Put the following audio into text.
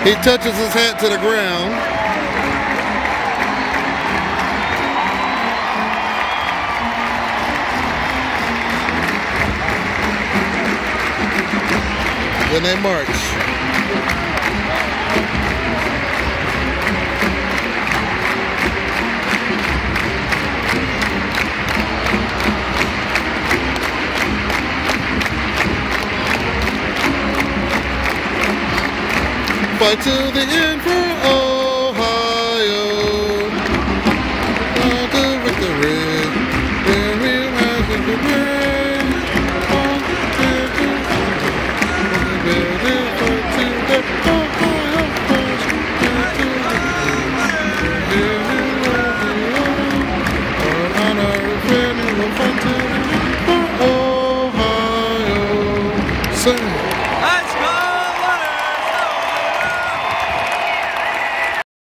He touches his hat to the ground. Then they march. Fight to the end for Ohio. On to victory. Where we rise in the rain. On to the fight to the Ohio first. Here we are. Our honor is ready. We'll fight to the end for Ohio. Sing.